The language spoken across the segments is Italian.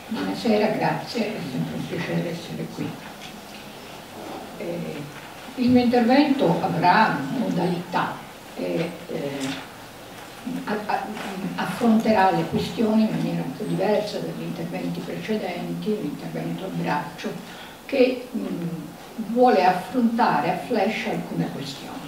Buonasera, grazie, è sempre un piacere essere qui. Il mio intervento avrà modalità e affronterà le questioni in maniera un po' diversa dagli interventi precedenti, l'intervento a braccio, che vuole affrontare a flash alcune questioni.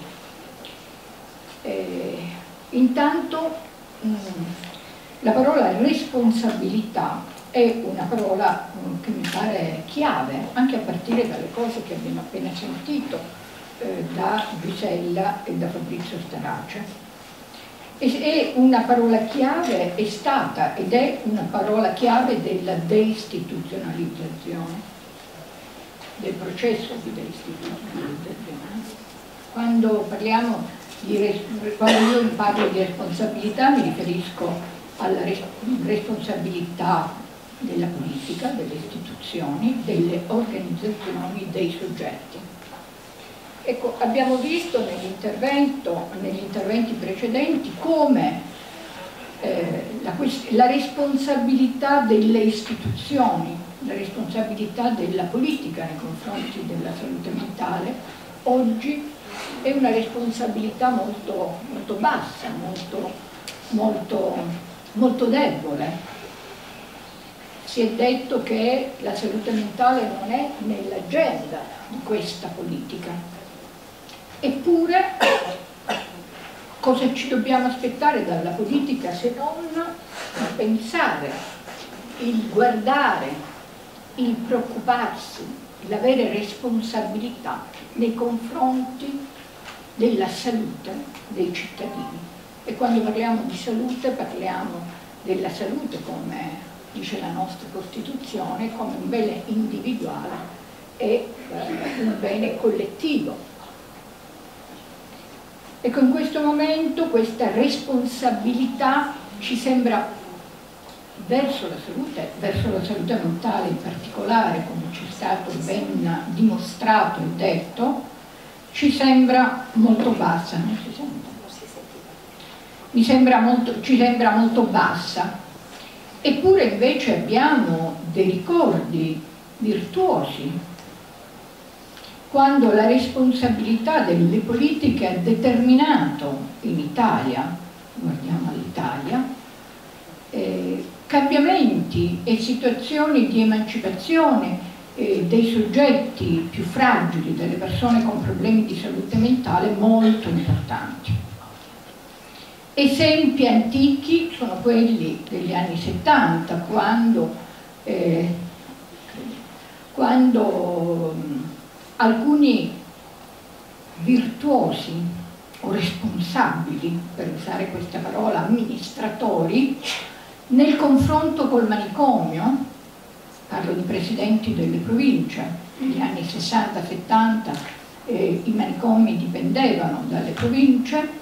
Intanto la parola responsabilità è una parola che mi pare chiave, anche a partire dalle cose che abbiamo appena sentito da Gisella e da Fabrizio Starace. È una parola chiave, è stata ed è una parola chiave della deistituzionalizzazione, del processo di deistituzionalizzazione. Quando io parlo di responsabilità mi riferisco alla responsabilità della politica, delle istituzioni, delle organizzazioni, dei soggetti. Ecco, abbiamo visto negli interventi precedenti come la responsabilità delle istituzioni, la responsabilità della politica nei confronti della salute mentale oggi è una responsabilità molto, molto bassa, molto debole. Si è detto che la salute mentale non è nell'agenda di questa politica. Eppure, cosa ci dobbiamo aspettare dalla politica se non il pensare, il guardare, il preoccuparsi, l'avere responsabilità nei confronti della salute dei cittadini. E quando parliamo di salute parliamo della salute, come dice la nostra Costituzione, come un bene individuale e un bene collettivo. Ecco, in questo momento questa responsabilità ci sembra verso la salute mentale in particolare, come ci è stato ben dimostrato e detto, ci sembra molto bassa, non si sente? Ci sembra molto bassa. Eppure invece abbiamo dei ricordi virtuosi quando la responsabilità delle politiche ha determinato in Italia, guardiamo all'Italia, cambiamenti e situazioni di emancipazione dei soggetti più fragili, delle persone con problemi di salute mentale molto importanti. Esempi antichi sono quelli degli anni 70, quando alcuni virtuosi o responsabili, per usare questa parola, amministratori, nel confronto col manicomio, parlo di presidenti delle province, negli anni 60-70 i manicomi dipendevano dalle province,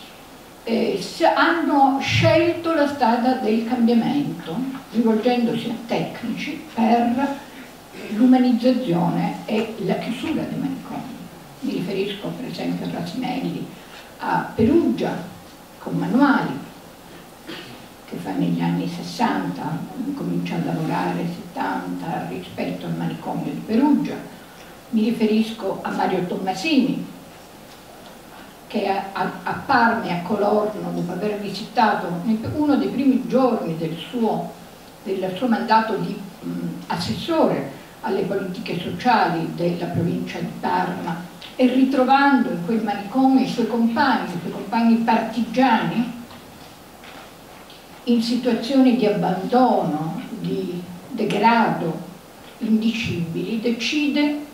hanno scelto la strada del cambiamento, rivolgendosi a tecnici per l'umanizzazione e la chiusura dei manicomi. Mi riferisco per esempio a Rasinelli a Perugia, con manuali, che fa negli anni 60, comincia a lavorare 70 rispetto al manicomio di Perugia. Mi riferisco a Mario Tommasini, che a Parma e a Colorno, dopo aver visitato uno dei primi giorni del suo mandato di assessore alle politiche sociali della provincia di Parma, e ritrovando in quel manicomio i suoi compagni partigiani, in situazioni di abbandono, di degrado indicibili, decide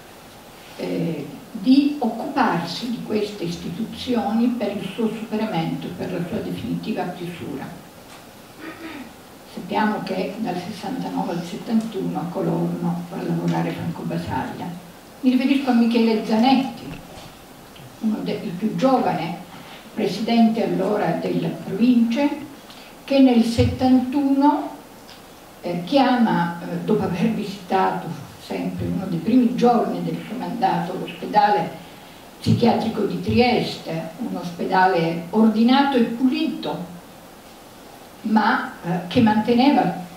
di occuparsi di queste istituzioni per il suo superamento, per la sua definitiva chiusura. Sappiamo che dal 69 al 71 a Colorno va a lavorare Franco Basaglia. Mi riferisco a Michele Zanetti, il più giovane presidente allora delle province, che nel 71 chiama, dopo aver visitato sempre uno dei primi giorni del suo mandato l'ospedale psichiatrico di Trieste, un ospedale ordinato e pulito, ma che manteneva tutti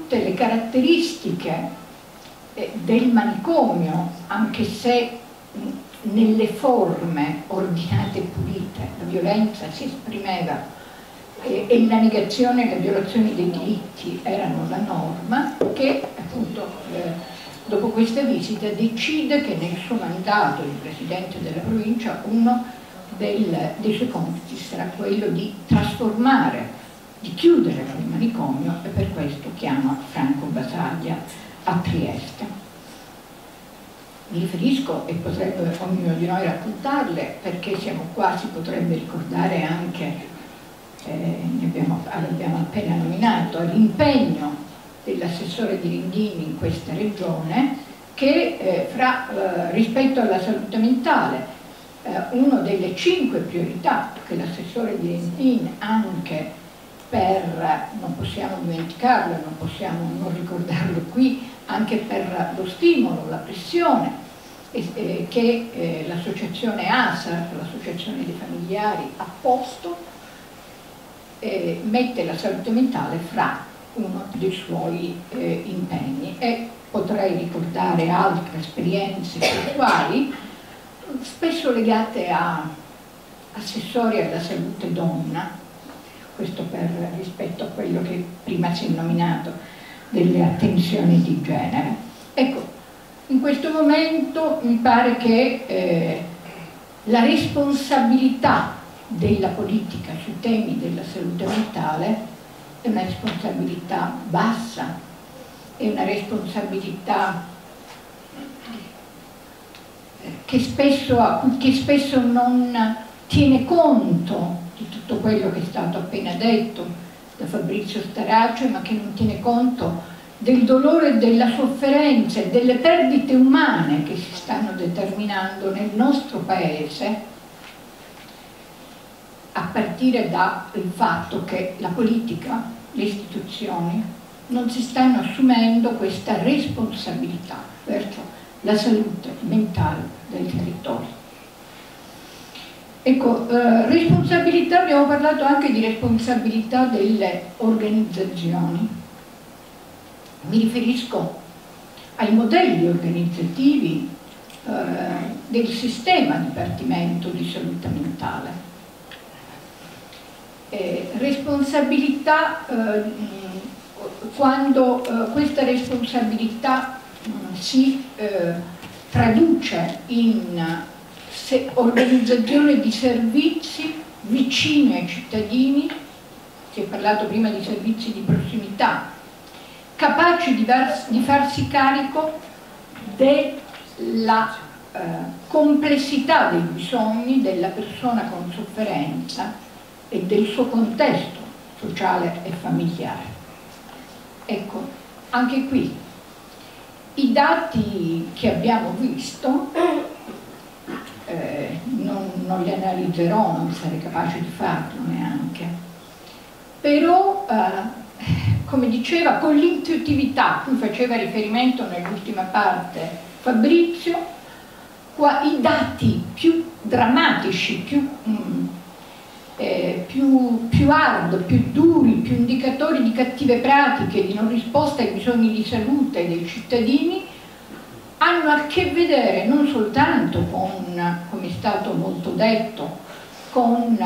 tutte le caratteristiche del manicomio, anche se nelle forme ordinate e pulite la violenza si esprimeva e la negazione e le violazioni dei diritti erano la norma, che appunto dopo questa visita decide che nel suo mandato il presidente della provincia uno dei suoi compiti sarà quello di trasformare, di chiudere il manicomio, e per questo chiama Franco Basaglia a Trieste. Mi riferisco, e potrebbe ognuno di noi raccontarle, perché siamo qua, si potrebbe ricordare anche, l'abbiamo appena nominato, l'impegno dell'assessore Dirindini in questa regione, che rispetto alla salute mentale, una delle 5 priorità che l'assessore Dirindini, anche per, non possiamo dimenticarlo, non possiamo non ricordarlo qui, anche per lo stimolo, la pressione che l'associazione ASAR, l'associazione dei familiari, ha posto, mette la salute mentale fra uno dei suoi impegni. E potrei ricordare altre esperienze sessuali, spesso legate a assessori alla salute donna, questo per rispetto a quello che prima si è nominato delle attenzioni di genere. Ecco, in questo momento mi pare che la responsabilità della politica sui temi della salute mentale è una responsabilità bassa, è una responsabilità che spesso non tiene conto di tutto quello che è stato appena detto da Fabrizio Starace, ma che non tiene conto del dolore e della sofferenza e delle perdite umane che si stanno determinando nel nostro paese, a partire dal fatto che la politica, le istituzioni non si stanno assumendo questa responsabilità verso la salute mentale del territorio. Ecco, responsabilità, abbiamo parlato anche di responsabilità delle organizzazioni. Mi riferisco ai modelli organizzativi del sistema dipartimento di salute mentale. Responsabilità quando questa responsabilità si traduce in organizzazione di servizi vicini ai cittadini, si è parlato prima di servizi di prossimità, capaci di farsi carico della complessità dei bisogni della persona con sofferenza e del suo contesto sociale e familiare. Ecco, anche qui i dati che abbiamo visto, non li analizzerò, non sarei capace di farlo neanche, però come diceva, con l'intuitività a cui faceva riferimento nell'ultima parte Fabrizio, qua i dati più drammatici, più hard, più duri, più indicatori di cattive pratiche, di non risposta ai bisogni di salute dei cittadini, hanno a che vedere non soltanto con, come è stato molto detto, con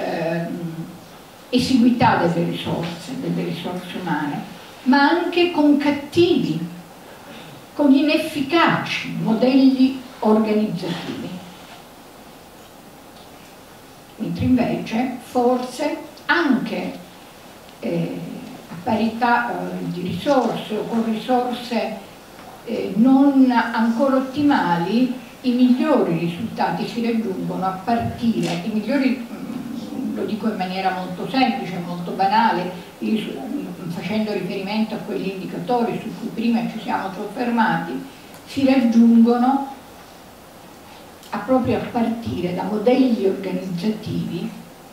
esiguità delle risorse umane, ma anche con cattivi, con inefficaci modelli organizzativi. Mentre invece forse anche a parità di risorse o con risorse non ancora ottimali, i migliori risultati si raggiungono a partire, i migliori, lo dico in maniera molto semplice, molto banale, facendo riferimento a quegli indicatori su cui prima ci siamo soffermati, si raggiungono proprio a partire da modelli organizzativi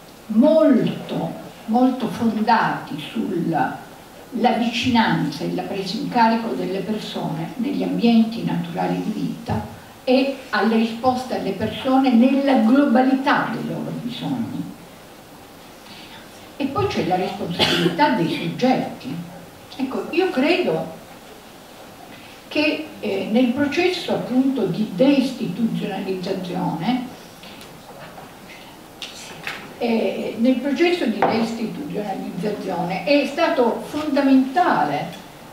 molto fondati sulla vicinanza e la presa in carico delle persone negli ambienti naturali di vita e alle risposte alle persone nella globalità dei loro bisogni. E poi c'è la responsabilità dei soggetti, Ecco, io credo che nel processo appunto di deistituzionalizzazione è stato fondamentale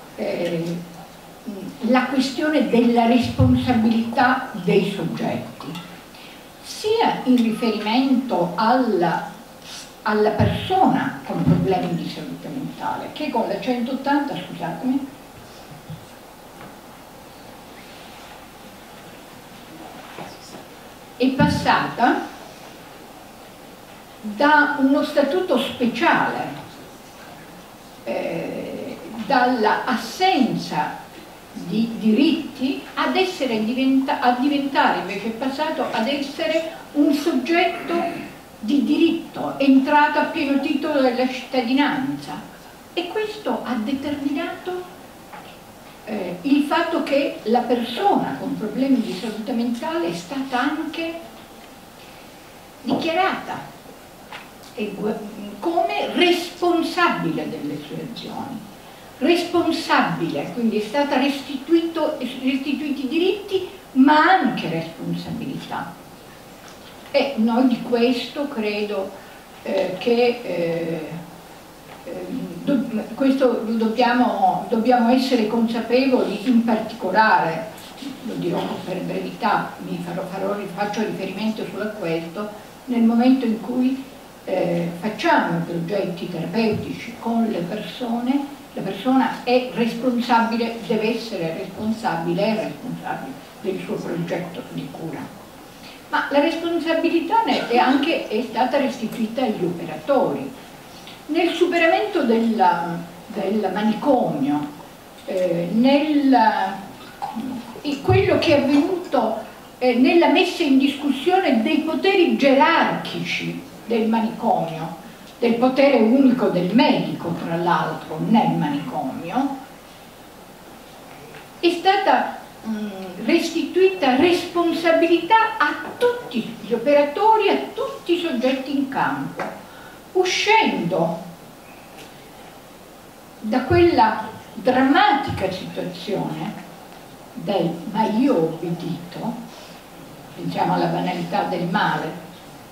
la questione della responsabilità dei soggetti, sia in riferimento alla persona con problemi di salute mentale, che con la 180, scusatemi, è passata da uno statuto speciale, dalla assenza di diritti a diventare invece, è passato ad essere un soggetto di diritto, entrato a pieno titolo della cittadinanza, e questo ha determinato il fatto che la persona con problemi di salute mentale è stata anche dichiarata come responsabile delle sue azioni, responsabile, quindi è stata restituiti i diritti ma anche responsabilità. E noi di questo credo questo dobbiamo essere consapevoli, in particolare, lo dirò per brevità, faccio riferimento solo a questo, nel momento in cui facciamo i progetti terapeutici con le persone, la persona è responsabile, deve essere responsabile, è responsabile del suo progetto di cura. Ma la responsabilità è stata restituita agli operatori. Nel superamento del manicomio, quello che è avvenuto nella messa in discussione dei poteri gerarchici del manicomio, del potere unico del medico, tra l'altro, nel manicomio, è stata restituita responsabilità a tutti gli operatori, a tutti i soggetti in campo, uscendo da quella drammatica situazione del "ma io ho obbedito", pensiamo alla banalità del male,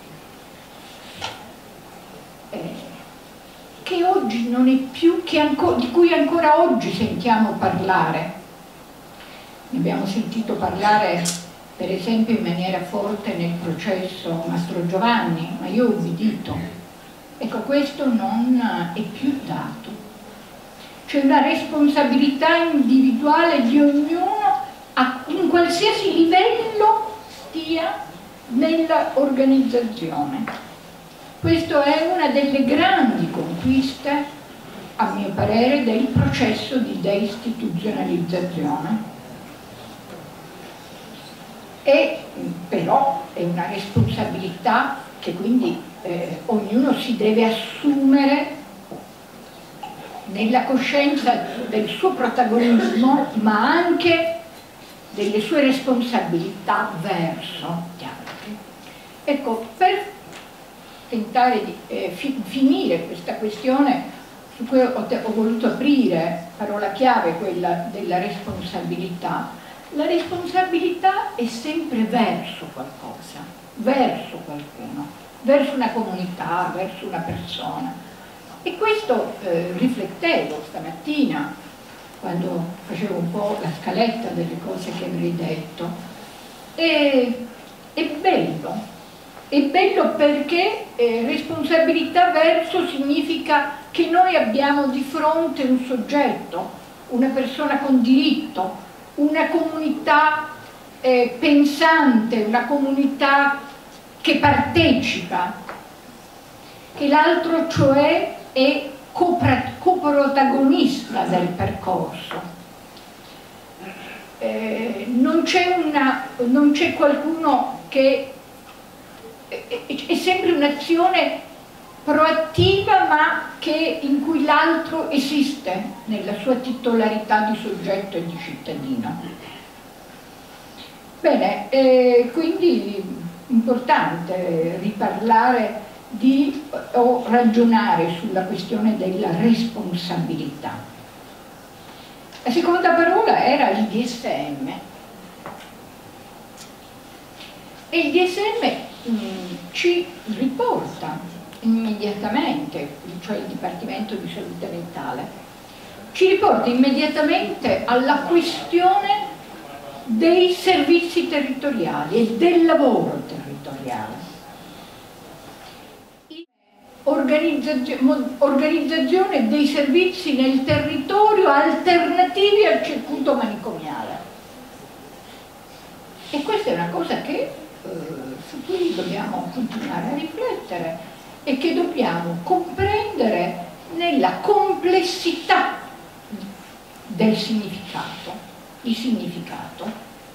che oggi non è più, di cui ancora oggi sentiamo parlare. Ne abbiamo sentito parlare per esempio in maniera forte nel processo Mastrogiovanni, "ma io ho obbedito". Ecco, questo non è più dato. C'è una responsabilità individuale di ognuno in qualsiasi livello stia nell'organizzazione. Questa è una delle grandi conquiste, a mio parere, del processo di deistituzionalizzazione. E però è una responsabilità che quindi ognuno si deve assumere nella coscienza del suo protagonismo, ma anche delle sue responsabilità verso gli altri. Ecco, per tentare di finire questa questione su cui ho voluto aprire, parola chiave, quella della responsabilità. La responsabilità è sempre verso qualcosa, verso qualcuno, verso una comunità, verso una persona. E questo riflettevo stamattina quando facevo un po' la scaletta delle cose che avrei detto. E è bello perché responsabilità verso significa che noi abbiamo di fronte un soggetto, una persona con diritto, una comunità pensante, una comunità che partecipa, che l'altro cioè è coprotagonista del percorso. Non c'è qualcuno che è sempre un'azione proattiva, ma in cui l'altro esiste nella sua titolarità di soggetto e di cittadino. Bene, quindi importante riparlare o ragionare sulla questione della responsabilità. La seconda parola era il DSM. E il DSM ci riporta immediatamente, cioè il Dipartimento di Salute Mentale, ci riporta immediatamente alla questione dei servizi territoriali e del lavoro territoriale. Organizzazione dei servizi nel territorio alternativi al circuito manicomiale. E questa è una cosa che su cui dobbiamo continuare a riflettere e che dobbiamo comprendere nella complessità del significato. Il significato.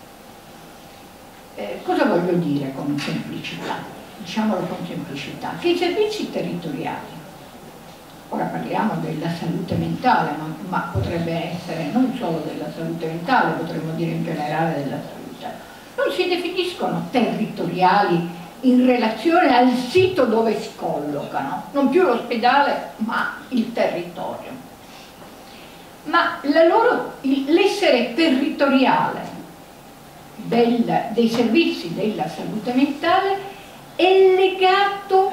Cosa voglio dire con semplicità? Diciamolo con semplicità, che i servizi territoriali, ora parliamo della salute mentale, ma potrebbe essere non solo della salute mentale, potremmo dire in generale della salute, non si definiscono territoriali in relazione al sito dove si collocano, non più l'ospedale ma il territorio. Ma l'essere territoriale dei servizi della salute mentale è legato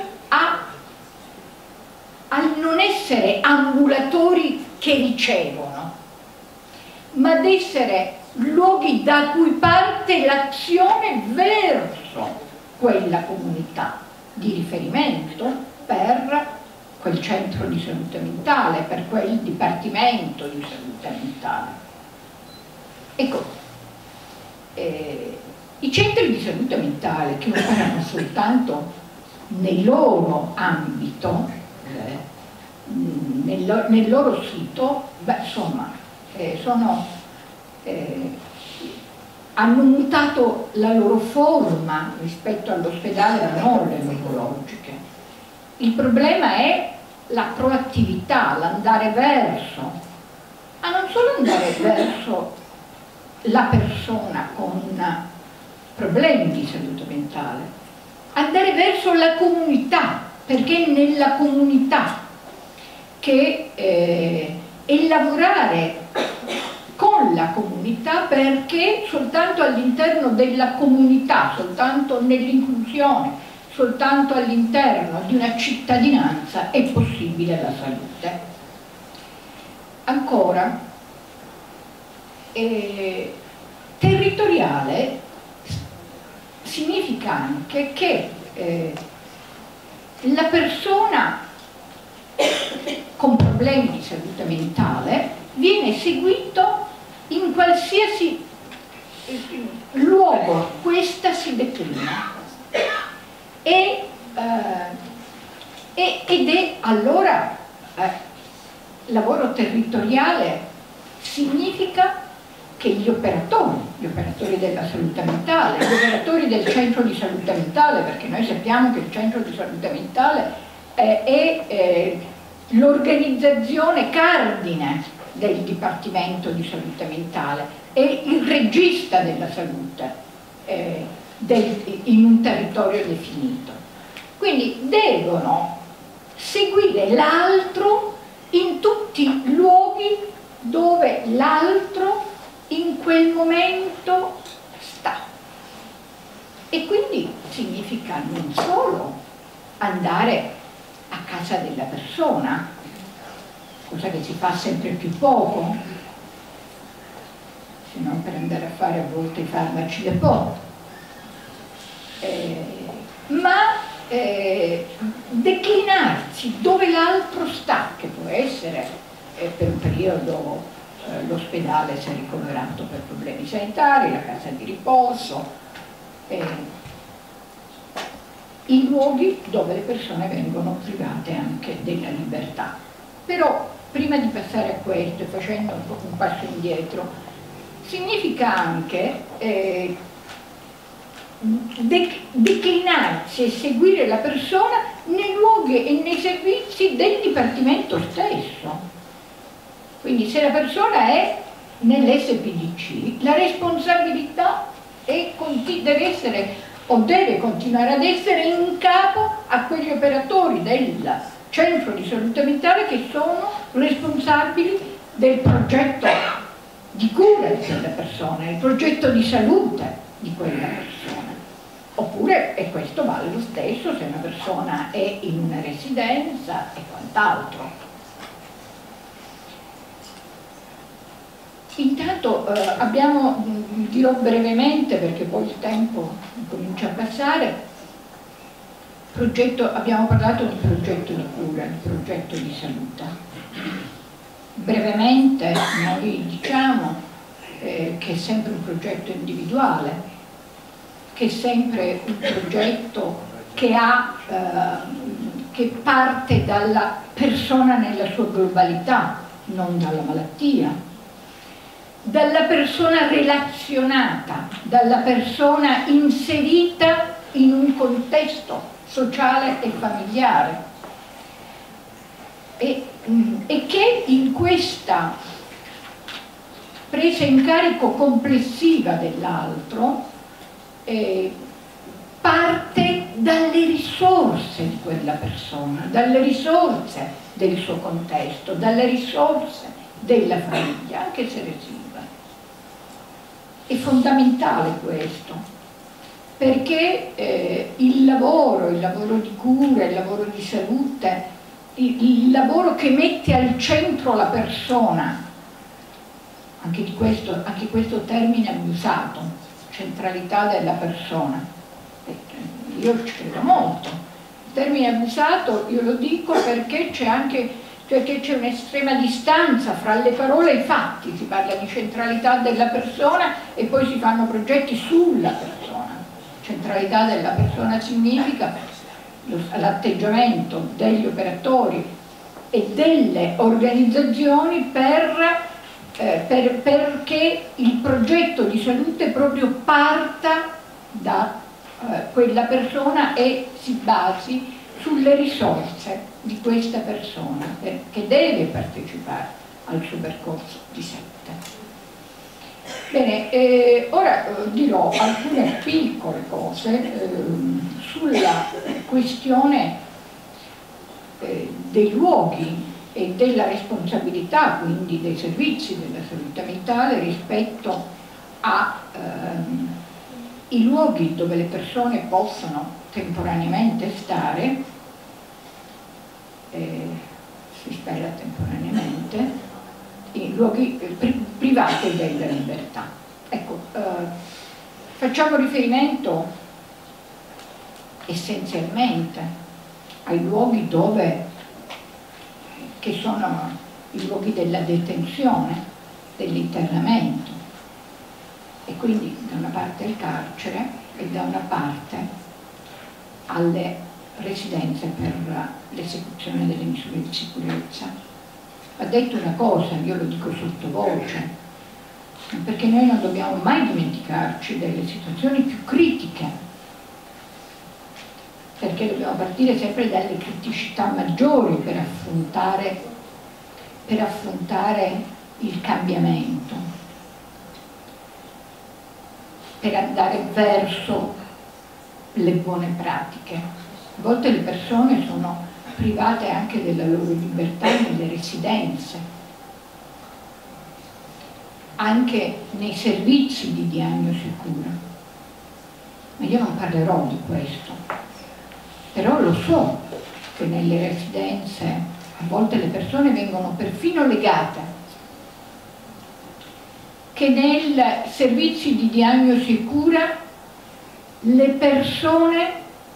al non essere ambulatori che ricevono, ma ad essere luoghi da cui parte l'azione verso quella comunità di riferimento per quel centro di salute mentale, per quel dipartimento di salute mentale. Ecco, i centri di salute mentale che operano soltanto nel loro ambito, nel loro sito, beh, insomma, hanno mutato la loro forma rispetto all'ospedale, ma non le loro logiche. Il problema è la proattività, l'andare verso, ma non solo andare verso la persona con problemi di salute mentale, andare verso la comunità, perché nella comunità e lavorare con la comunità, perché soltanto all'interno della comunità, soltanto nell'inclusione, soltanto all'interno di una cittadinanza è possibile la salute. Ancora, territoriale significa anche che la persona con problemi di salute mentale viene seguito in qualsiasi luogo questa si declina ed è allora lavoro territoriale significa che gli operatori della salute mentale, gli operatori del centro di salute mentale, perché noi sappiamo che il centro di salute mentale è l'organizzazione cardine del Dipartimento di Salute Mentale, è il regista della salute in un territorio definito. Quindi devono seguire l'altro in tutti i luoghi dove l'altro in quel momento sta. E quindi significa non solo andare a casa della persona, cosa che si fa sempre più poco, se non per andare a fare a volte i farmaci da po', ma declinarsi dove l'altro sta, che può essere per un periodo l'ospedale si è ricoverato per problemi sanitari, la casa di riposo, i luoghi dove le persone vengono private anche della libertà. Però prima di passare a questo e facendo un passo indietro, significa anche declinarsi e seguire la persona nei luoghi e nei servizi del Dipartimento stesso. Quindi se la persona è nell'SPDC, la responsabilità deve essere o deve continuare ad essere in capo a quegli operatori del centro di salute mentale che sono responsabili del progetto di cura di quella persona, il progetto di salute di quella persona. Oppure, e questo vale lo stesso se una persona è in una residenza e quant'altro. Intanto dirò brevemente perché poi il tempo comincia a passare, abbiamo parlato di progetto di cura, di progetto di salute. Brevemente noi diciamo che è sempre un progetto individuale, che è sempre un progetto che parte dalla persona nella sua globalità, non dalla malattia, dalla persona relazionata, dalla persona inserita in un contesto sociale e familiare e che in questa presa in carico complessiva dell'altro parte dalle risorse di quella persona, dalle risorse del suo contesto, dalle risorse della famiglia, anche se residua. È fondamentale questo, perché il lavoro di cura, il lavoro di salute, il lavoro che mette al centro la persona, anche questo termine abusato, centralità della persona, io ci credo molto. Il termine abusato io lo dico perché c'è un'estrema distanza fra le parole e i fatti, si parla di centralità della persona e poi si fanno progetti sulla persona. Centralità della persona significa l'atteggiamento degli operatori e delle organizzazioni perché il progetto di salute proprio parta da quella persona e si basi sulle risorse di questa persona che deve partecipare al suo percorso di salute. Bene, ora dirò alcune piccole cose sulla questione dei luoghi e della responsabilità, quindi dei servizi della salute mentale rispetto ai luoghi dove le persone possono temporaneamente stare, si spera temporaneamente, i luoghi privati della libertà. Ecco, facciamo riferimento essenzialmente ai luoghi che sono i luoghi della detenzione, dell'internamento, e quindi da una parte il carcere e da una parte alle residenze per l'esecuzione delle misure di sicurezza. Va detto una cosa, io lo dico sottovoce, perché noi non dobbiamo mai dimenticarci delle situazioni più critiche, perché dobbiamo partire sempre dalle criticità maggiori per affrontare il cambiamento, per andare verso le buone pratiche. A volte le persone sono private anche della loro libertà nelle residenze, anche nei servizi di diagnosi e cura. Ma io non parlerò di questo, però lo so che nelle residenze a volte le persone vengono perfino legate, che nei servizi di diagnosi e cura le persone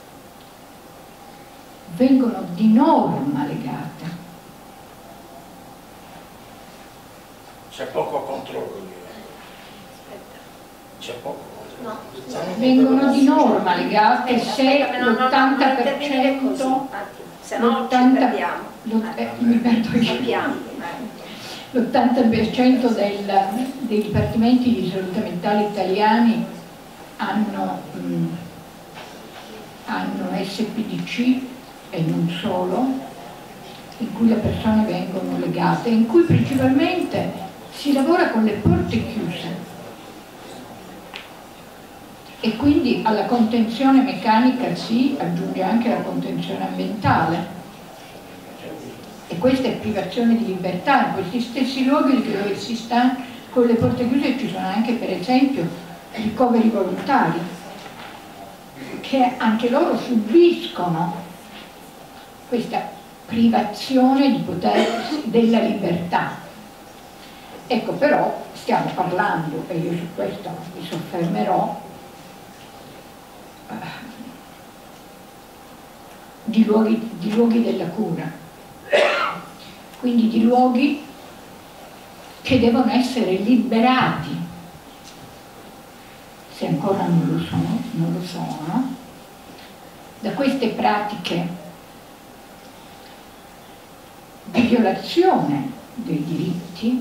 vengono di norma legate. C'è poco controllo. C'è poco controllo. No. Vengono di norma legate se l'80%, se no ci perdiamo. Mi perdo io. L'80% dei dipartimenti di salute mentale italiani hanno SPDC e non solo, in cui le persone vengono legate, in cui principalmente si lavora con le porte chiuse e quindi alla contenzione meccanica si aggiunge anche la contenzione ambientale, e questa è privazione di libertà in questi stessi luoghi dove si sta con le porte chiuse ci sono anche per esempio ricoveri volontari, che anche loro subiscono questa privazione di poter della libertà. Ecco, però stiamo parlando, e io su questo mi soffermerò, di luoghi della cura, quindi di luoghi che devono essere liberati, se ancora non lo sono, da queste pratiche di violazione dei diritti,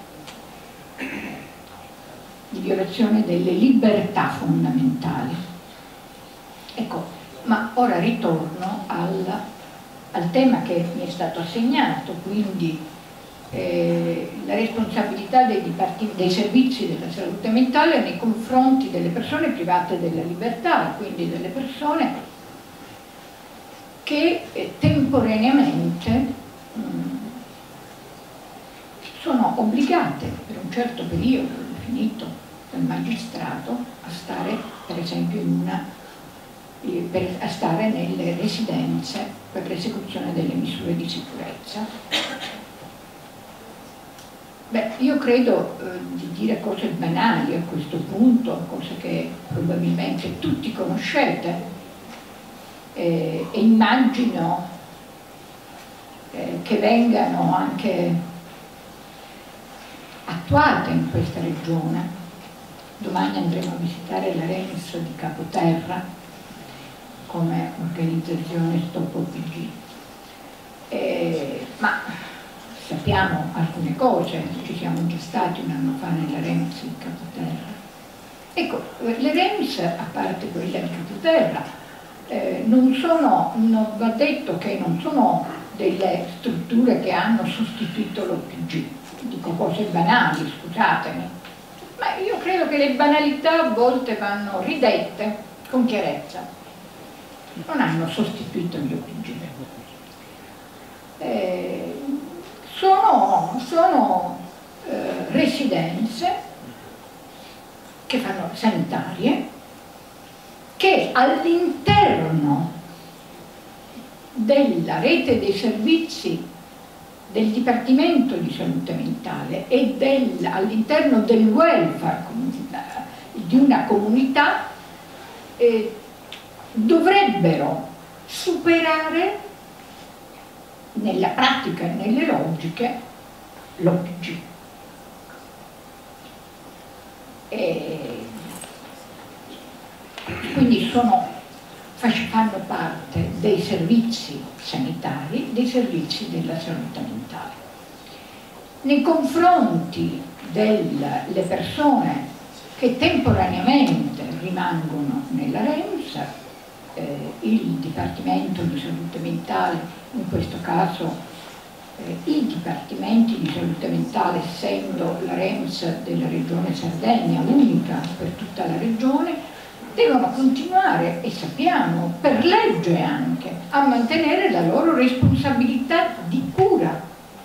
di violazione delle libertà fondamentali. Ecco, ma ora ritorno al tema che mi è stato assegnato, quindi la responsabilità dei servizi della salute mentale nei confronti delle persone private della libertà, quindi delle persone che temporaneamente sono obbligate per un certo periodo definito dal magistrato a stare, per esempio, a stare nelle residenze per l'esecuzione delle misure di sicurezza. Beh, io credo di dire cose banali a questo punto, cose che probabilmente tutti conoscete, e immagino che vengano anche attuate in questa regione. Domani andremo a visitare la REMS di Capoterra come organizzazione Stop OPG. Ma sappiamo alcune cose, ci siamo già stati un anno fa nella REMS di Capoterra. Ecco, le REMS, a parte quella di Capoterra, va detto che non sono delle strutture che hanno sostituito l'OPG. Dico cose banali, scusatemi, ma io credo che le banalità a volte vanno ridette con chiarezza. Non hanno sostituito gli OPG. Sono residenze che fanno sanitarie, che all'interno della rete dei servizi del Dipartimento di Salute Mentale e all'interno del welfare di una comunità dovrebbero superare nella pratica e nelle logiche l'OPG. Quindi fanno parte dei servizi sanitari, dei servizi della salute mentale. Nei confronti delle persone che temporaneamente rimangono nella REMS, il Dipartimento di Salute Mentale, in questo caso i Dipartimenti di Salute Mentale, essendo la REMS della Regione Sardegna, unica per tutta la regione, devono continuare, e sappiamo, per legge anche, a mantenere la loro responsabilità di cura.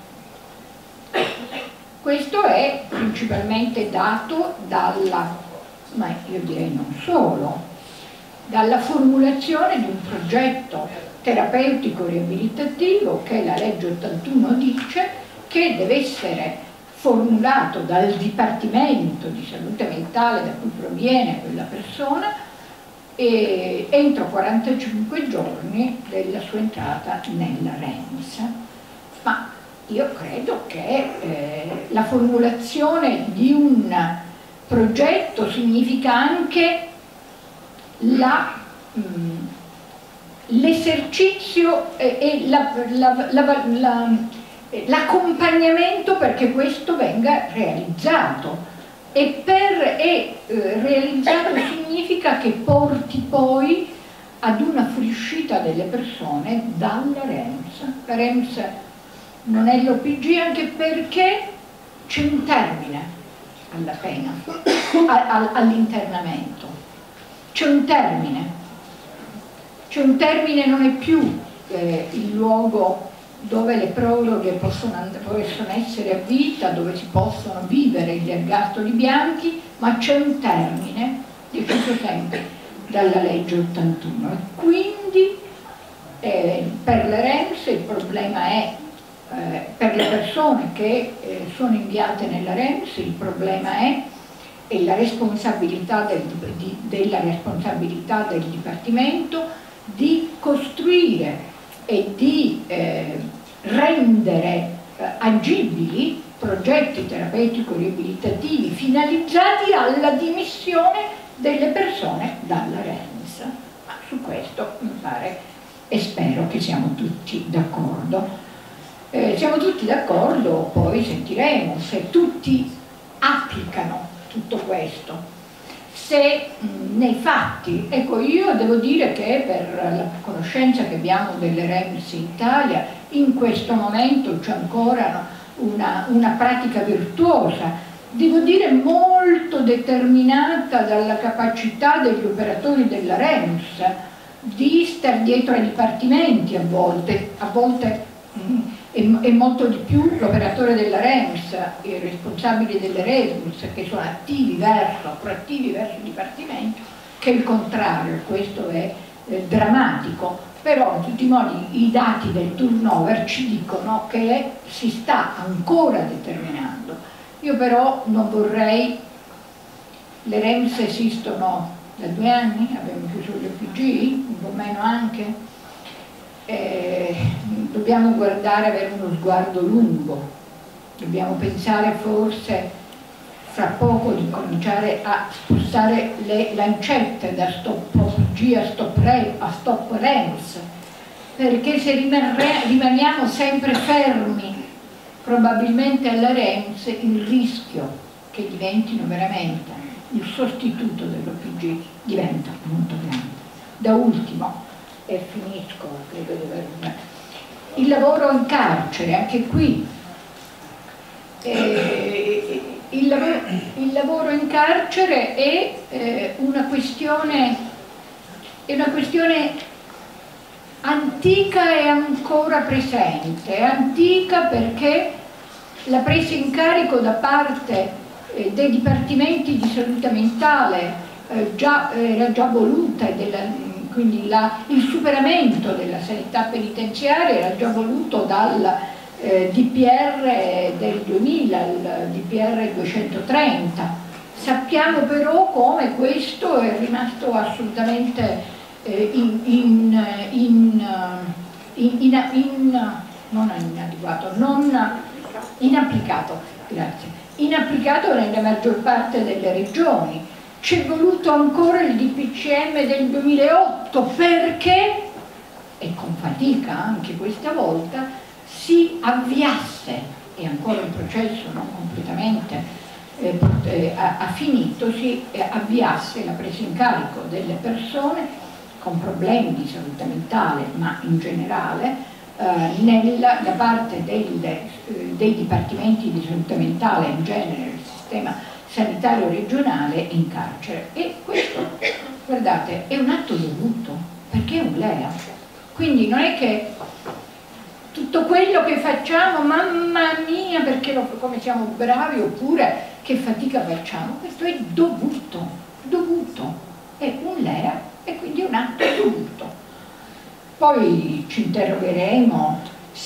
Questo è principalmente dato ma io direi non solo, dalla formulazione di un progetto terapeutico riabilitativo che la legge 81 dice che deve essere formulato dal Dipartimento di Salute Mentale da cui proviene quella persona entro 45 giorni della sua entrata nella REMS. Ma io credo che la formulazione di un progetto significa anche l'esercizio e l'accompagnamento perché questo venga realizzato. E realizzato significa che porti poi ad una fuoriuscita delle persone dalla REMS. La REMS non è l'OPG anche perché c'è un termine alla pena, all'internamento. C'è un termine, non è più il luogo dove le proroghe possono essere a vita, dove si possono vivere gli ergastoli bianchi, ma c'è un termine deciso sempre dalla legge 81 e quindi per le REMS il problema è per le persone che sono inviate nella REMS il problema è la responsabilità della responsabilità del Dipartimento di costruire e di rendere agibili progetti terapeutico-riabilitativi finalizzati alla dimissione delle persone dalla REMS. Ma su questo mi pare e spero che siamo tutti d'accordo. Siamo tutti d'accordo, poi sentiremo se tutti applicano tutto questo. Se nei fatti, ecco, io devo dire che per la conoscenza che abbiamo delle REMS in Italia, in questo momento c'è ancora una pratica virtuosa, devo dire molto determinata dalla capacità degli operatori della REMS di star dietro ai dipartimenti a volte e molto di più l'operatore della REMS, i responsabili delle REMS che sono proattivi verso il Dipartimento, che il contrario, questo è drammatico, però in tutti i modi i dati del turnover ci dicono che si sta ancora determinando. Io però non vorrei, le REMS esistono da 2 anni, abbiamo chiuso gli OPG, un po' meno anche, dobbiamo avere uno sguardo lungo, dobbiamo pensare forse fra poco di cominciare a spostare le lancette da stop OPG a stop REMS, perché se rimaniamo sempre fermi probabilmente alla REMS il rischio che diventino veramente il sostituto dell'OPG diventa molto grande. Da ultimo, e finisco, credo di aver... il lavoro in carcere, anche qui il lavoro in carcere è una questione antica e ancora presente. È antica perché la presa in carico da parte dei dipartimenti di salute mentale era già voluta, quindi il superamento della sanità penitenziaria era già voluto dal DPR del 2000, il DPR 230. Sappiamo però come questo è rimasto assolutamente inapplicato, grazie. Inapplicato nella maggior parte delle regioni. C'è voluto ancora il DPCM del 2008 perché, e con fatica anche questa volta, si avviasse, e ancora un processo non completamente finito, si avviasse la presa in carico delle persone con problemi di salute mentale, ma in generale, da parte dei dipartimenti di salute mentale, in genere il sistema sanitario regionale, in carcere. E questo, guardate, è un atto dovuto, perché è un LEA. Quindi non è che tutto quello che facciamo, mamma mia, perché come siamo bravi, oppure che fatica facciamo, questo è dovuto, è un LEA e quindi è un atto dovuto. Poi ci interrogheremo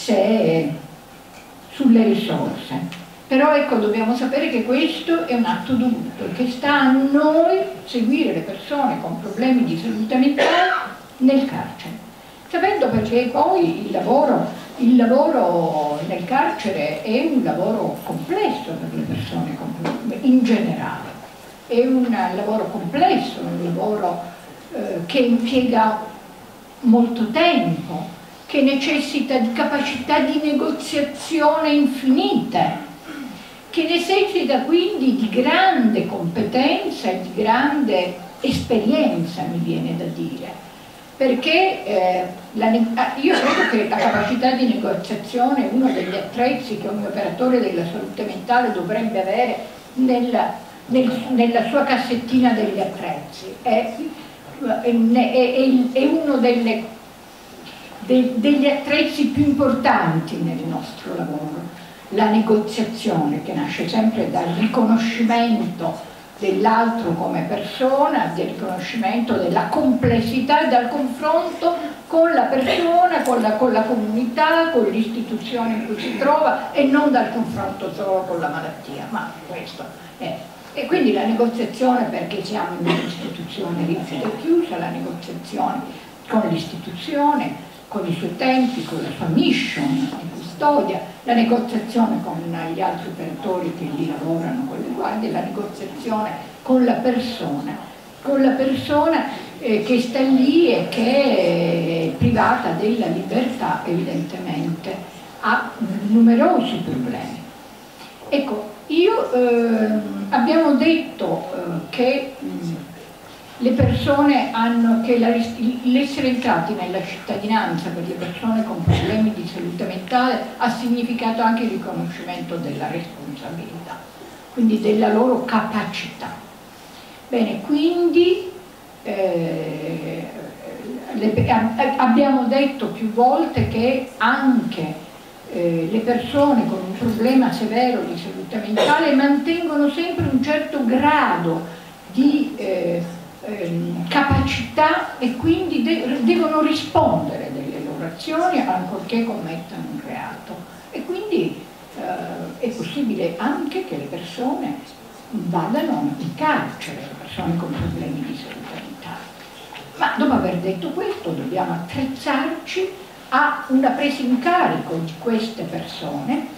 sulle risorse, però ecco, dobbiamo sapere che questo è un atto dovuto e che sta a noi seguire le persone con problemi di salute mentale nel carcere, sapendo perché poi il lavoro nel carcere è un lavoro complesso per le persone in generale, è un lavoro complesso, un lavoro che impiega molto tempo, che necessita di capacità di negoziazione infinite, che necessita quindi di grande competenza e di grande esperienza, mi viene da dire, perché io credo che la capacità di negoziazione è uno degli attrezzi che ogni operatore della salute mentale dovrebbe avere nella sua cassettina degli attrezzi. È uno degli attrezzi più importanti nel nostro lavoro. La negoziazione, che nasce sempre dal riconoscimento dell'altro come persona, del riconoscimento della complessità e dal confronto con la persona, con la comunità, con l'istituzione in cui si trova, e non dal confronto solo con la malattia, ma questo è. E quindi la negoziazione, perché siamo in un'istituzione rigida e chiusa, la negoziazione con l'istituzione, con i suoi tempi, con la sua mission di custodia, la negoziazione con gli altri operatori che lì lavorano, con le guardie, la negoziazione con la persona che sta lì e che è privata della libertà, evidentemente ha numerosi problemi. Ecco, abbiamo detto che le persone che l'essere entrati nella cittadinanza per le persone con problemi di salute mentale ha significato anche il riconoscimento della responsabilità, quindi della loro capacità. Bene, quindi abbiamo detto più volte che anche le persone con un problema severo di salute mentale mantengono sempre un certo grado di capacità e quindi devono rispondere delle loro azioni ancorché commettano un reato, e quindi è possibile anche che le persone vadano in carcere, le persone con problemi di salute mentale. Ma dopo aver detto questo dobbiamo attrezzarci a una presa in carico di queste persone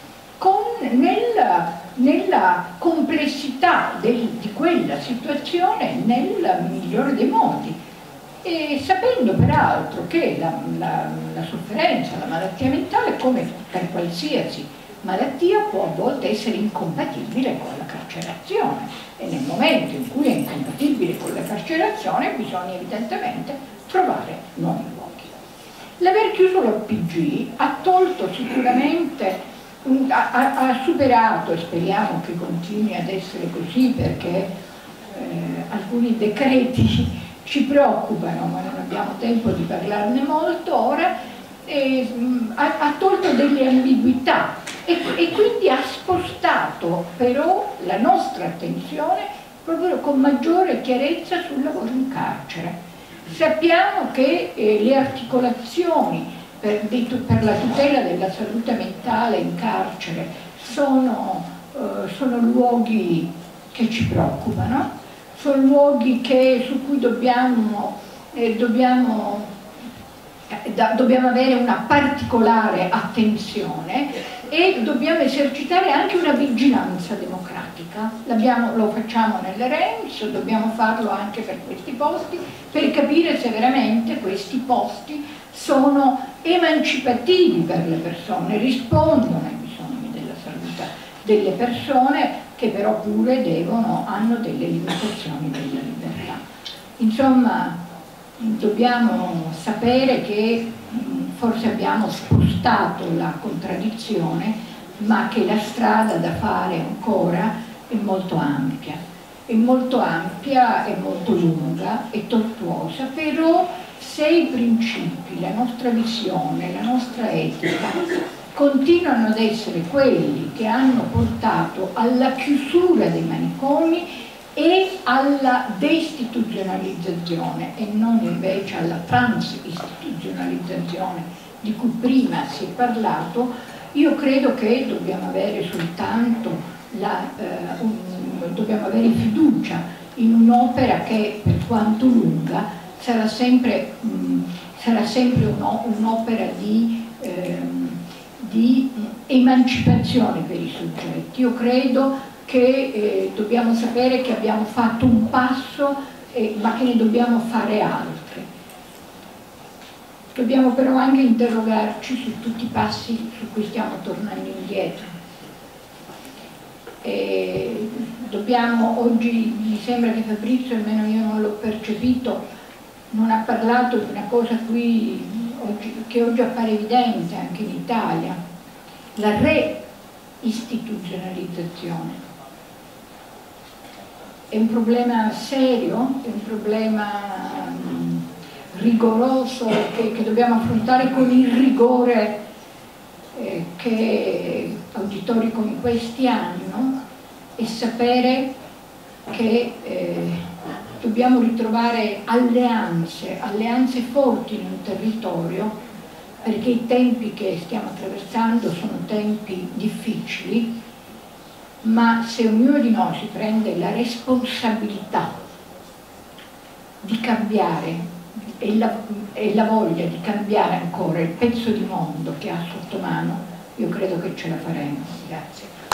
nella complessità di quella situazione nel migliore dei modi, e sapendo peraltro che la sofferenza, la malattia mentale, come per qualsiasi malattia, può a volte essere incompatibile con la carcerazione, e nel momento in cui è incompatibile con la carcerazione bisogna evidentemente trovare nuovi luoghi. L'aver chiuso l'OPG ha tolto sicuramente, ha superato, e speriamo che continui ad essere così, perché alcuni decreti ci preoccupano, ma non abbiamo tempo di parlarne molto ora, ha tolto delle ambiguità e quindi ha spostato però la nostra attenzione proprio con maggiore chiarezza sul lavoro in carcere. Sappiamo che le articolazioni per la tutela della salute mentale in carcere sono luoghi che ci preoccupano, sono luoghi su cui dobbiamo avere una particolare attenzione, e dobbiamo esercitare anche una vigilanza democratica. Lo facciamo nelle REMS, dobbiamo farlo anche per questi posti, per capire se veramente questi posti sono emancipativi per le persone, rispondono ai bisogni della salute delle persone, che però pure hanno delle limitazioni della libertà. Insomma, dobbiamo sapere che forse abbiamo spostato la contraddizione, ma che la strada da fare ancora è molto ampia, è molto lunga e tortuosa, però se i principi, la nostra visione, la nostra etica continuano ad essere quelli che hanno portato alla chiusura dei manicomi e alla deistituzionalizzazione, e non invece alla transistituzionalizzazione di cui prima si è parlato, io credo che dobbiamo avere soltanto dobbiamo avere fiducia in un'opera che, per quanto lunga, sarà sempre un'opera di emancipazione per i soggetti. Io credo che dobbiamo sapere che abbiamo fatto un passo, ma che ne dobbiamo fare altri. Dobbiamo però anche interrogarci su tutti i passi su cui stiamo tornando indietro. Oggi mi sembra che Fabrizio, almeno io non l'ho percepito, non ha parlato di una cosa che oggi appare evidente anche in Italia, la reistituzionalizzazione. È un problema serio, è un problema rigoroso che dobbiamo affrontare con il rigore che auditori come questi hanno, e sapere che dobbiamo ritrovare alleanze forti in un territorio, perché i tempi che stiamo attraversando sono tempi difficili, ma se ognuno di noi si prende la responsabilità di cambiare e la voglia di cambiare ancora il pezzo di mondo che ha sotto mano, io credo che ce la faremo. Grazie.